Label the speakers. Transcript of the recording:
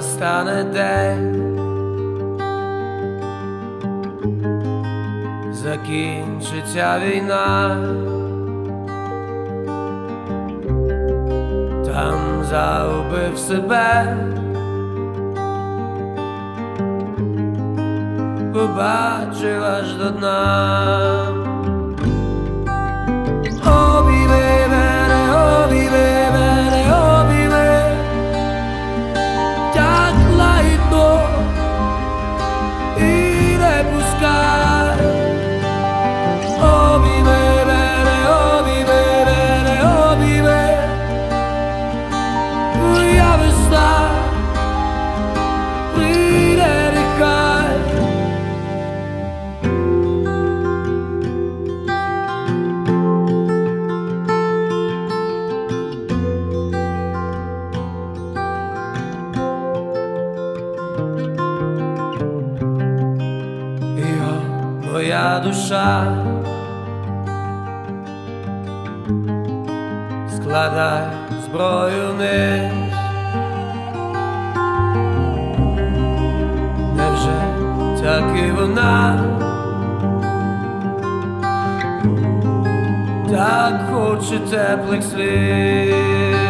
Speaker 1: настане день, закінчиться війна, там загубив себе, побачив аж до дна. Обійми мене, обійми мене, обійми, як лагідно, і не пускай. Обійми мене, обійми мене, обійми, моя весна прийде, нехай. Моя душа, складай зброю вниз. Невже так і вона так хоче теплих слів?